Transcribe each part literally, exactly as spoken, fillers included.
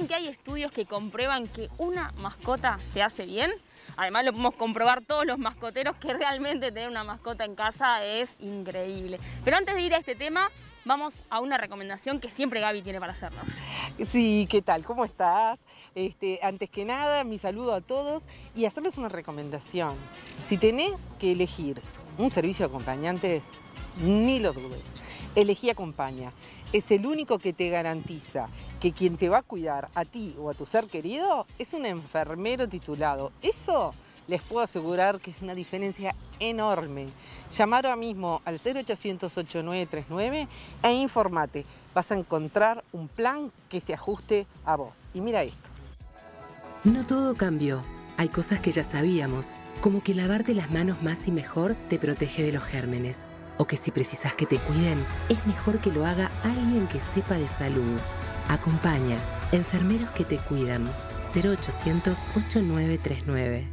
¿Sabían que hay estudios que comprueban que una mascota te hace bien? Además lo podemos comprobar todos los mascoteros que realmente tener una mascota en casa es increíble. Pero antes de ir a este tema, vamos a una recomendación que siempre Gaby tiene para hacernos. Sí, ¿qué tal? ¿Cómo estás? Este, antes que nada, mi saludo a todos y hacerles una recomendación. Si tenés que elegir un servicio de acompañante, ni lo dudes. Elegí Acompaña. Es el único que te garantiza que quien te va a cuidar a ti o a tu ser querido es un enfermero titulado. Eso les puedo asegurar que es una diferencia enorme. Llama ahora mismo al cero ochocientos, ochenta y nueve treinta y nueve e informate. Vas a encontrar un plan que se ajuste a vos. Y mira esto. No todo cambió. Hay cosas que ya sabíamos, como que lavarte las manos más y mejor te protege de los gérmenes. O que si precisas que te cuiden, es mejor que lo haga alguien que sepa de salud. Acompaña. Enfermeros que te cuidan. cero ochocientos, ochenta y nueve treinta y nueve.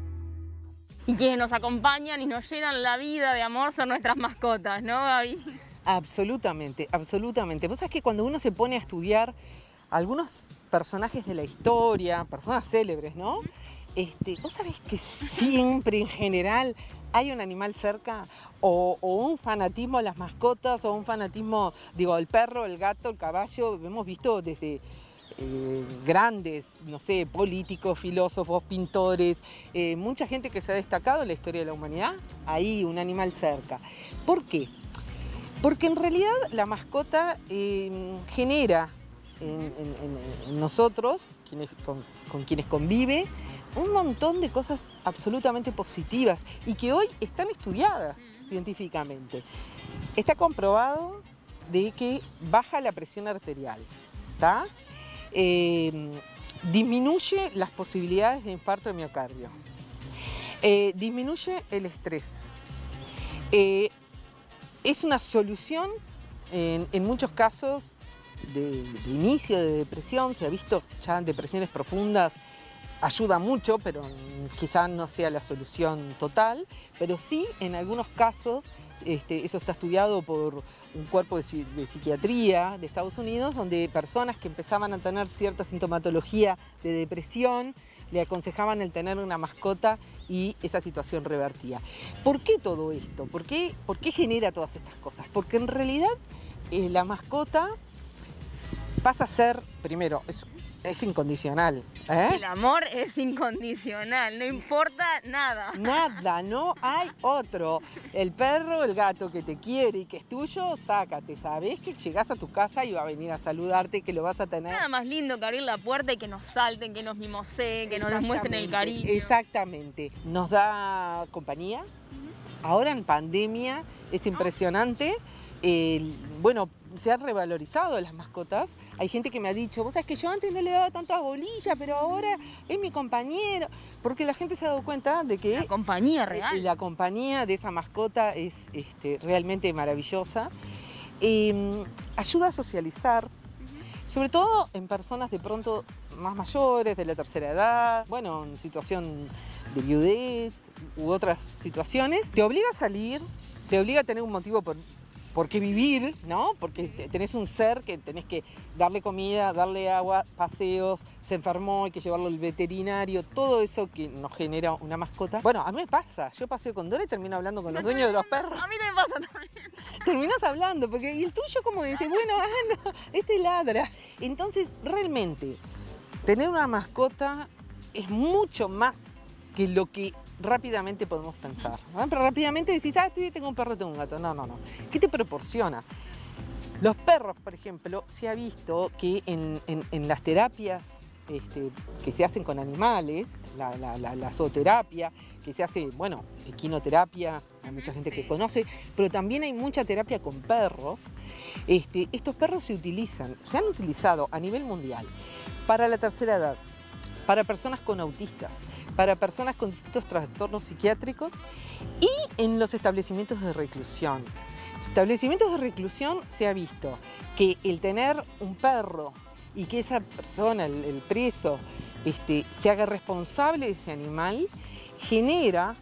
Y quienes nos acompañan y nos llenan la vida de amor son nuestras mascotas, ¿no, Gaby? Absolutamente, absolutamente. Vos sabés que cuando uno se pone a estudiar algunos personajes de la historia, personas célebres, ¿no? Este, vos sabés que siempre, en general, hay un animal cerca o, o un fanatismo a las mascotas o un fanatismo, digo, el perro, el gato, el caballo. Hemos visto desde eh, grandes, no sé, políticos, filósofos, pintores, eh, mucha gente que se ha destacado en la historia de la humanidad. Ahí, un animal cerca. ¿Por qué? Porque en realidad la mascota eh, genera en, en, en nosotros, quienes, con, con quienes convive, un montón de cosas absolutamente positivas y que hoy están estudiadas científicamente. Está comprobado de que baja la presión arterial, ¿tá? Eh, disminuye las posibilidades de infarto de miocardio, eh, disminuye el estrés, eh, es una solución en, en muchos casos de, de inicio de depresión. Se ha visto ya en depresiones profundas. Ayuda mucho, pero quizás no sea la solución total, pero sí en algunos casos, este, eso está estudiado por un cuerpo de, de psiquiatría de Estados Unidos, donde personas que empezaban a tener cierta sintomatología de depresión, le aconsejaban el tener una mascota y esa situación revertía. ¿Por qué todo esto? ¿Por qué, por qué genera todas estas cosas? Porque en realidad eh, la mascota pasa a ser, primero, es Es incondicional. ¿eh? El amor es incondicional, no importa nada. Nada, no hay otro. El perro, el gato que te quiere y que es tuyo, sácate. Sabés que llegás a tu casa y va a venir a saludarte, que lo vas a tener. Nada más lindo que abrir la puerta y que nos salten, que nos mimoseen, que nos demuestren el cariño. Exactamente. Nos da compañía. Ahora en pandemia es impresionante. Eh, bueno, se han revalorizado las mascotas. Hay gente que me ha dicho, vos sabés que yo antes no le daba tanta bolilla, pero ahora es mi compañero. Porque la gente se ha dado cuenta de que la compañía real. La compañía de esa mascota es este, realmente maravillosa. Eh, ayuda a socializar, sobre todo en personas de pronto más mayores, de la tercera edad, bueno, en situación de viudez u otras situaciones. Te obliga a salir, te obliga a tener un motivo por... ¿Por qué vivir? ¿No? Porque tenés un ser que tenés que darle comida, darle agua, paseos, se enfermó, hay que llevarlo al veterinario, todo eso que nos genera una mascota. Bueno, a mí me pasa, yo paseo con Dora y termino hablando con los dueños de los perros. A mí me pasa también. Terminas hablando, porque ¿y el tuyo cómo dice? Bueno, ah, no, este ladra. Entonces, realmente, tener una mascota es mucho más que lo que rápidamente podemos pensar, ¿no? Pero rápidamente decís, ah, tengo un perro, tengo un gato. No, no, no. ¿Qué te proporciona? Los perros, por ejemplo, se ha visto que en, en, en las terapias este, que se hacen con animales, la, la, la, la zooterapia, que se hace, bueno, equinoterapia, hay mucha gente que conoce, pero también hay mucha terapia con perros. Este, estos perros se utilizan, se han utilizado a nivel mundial para la tercera edad, para personas con autistas, para personas con distintos trastornos psiquiátricos y en los establecimientos de reclusión. Establecimientos de reclusión se ha visto que el tener un perro y que esa persona, el, el preso, este, se haga responsable de ese animal, genera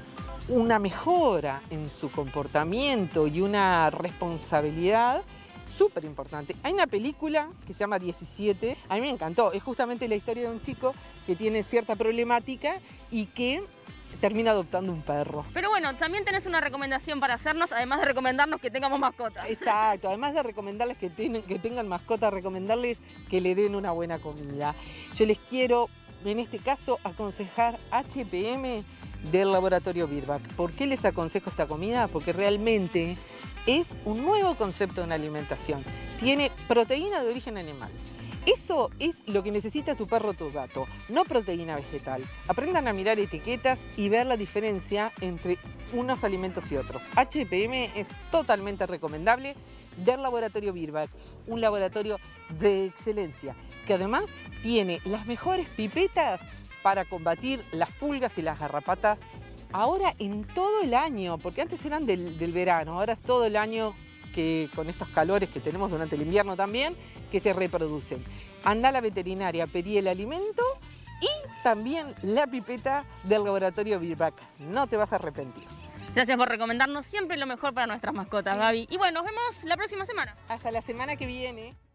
una mejora en su comportamiento y una responsabilidad súper importante. Hay una película que se llama diecisiete, a mí me encantó, es justamente la historia de un chico que tiene cierta problemática y que termina adoptando un perro. Pero bueno, también tenés una recomendación para hacernos, además de recomendarnos que tengamos mascotas. Exacto, además de recomendarles que, ten, que tengan mascotas, recomendarles que le den una buena comida. Yo les quiero, en este caso, aconsejar H P M del laboratorio Virbac. ¿Por qué les aconsejo esta comida? Porque realmente es un nuevo concepto de una alimentación. Tiene proteína de origen animal. Eso es lo que necesita tu perro o tu gato, no proteína vegetal. Aprendan a mirar etiquetas y ver la diferencia entre unos alimentos y otros. H P M es totalmente recomendable del laboratorio Virbac, un laboratorio de excelencia, que además tiene las mejores pipetas para combatir las pulgas y las garrapatas ahora en todo el año, porque antes eran del, del verano, ahora es todo el año que con estos calores que tenemos durante el invierno también, que se reproducen. Anda a la veterinaria, pedí el alimento y también la pipeta del laboratorio Virbac. No te vas a arrepentir. Gracias por recomendarnos siempre lo mejor para nuestras mascotas, Gaby. Y bueno, nos vemos la próxima semana. Hasta la semana que viene.